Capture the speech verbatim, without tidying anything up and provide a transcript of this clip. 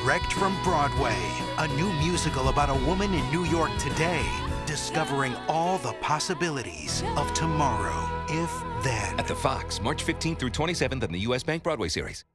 direct from Broadway. A new musical about a woman in New York today, discovering all the possibilities of tomorrow, if then. At the Fox, March fifteenth through twenty-seventh in the U S Bank Broadway series.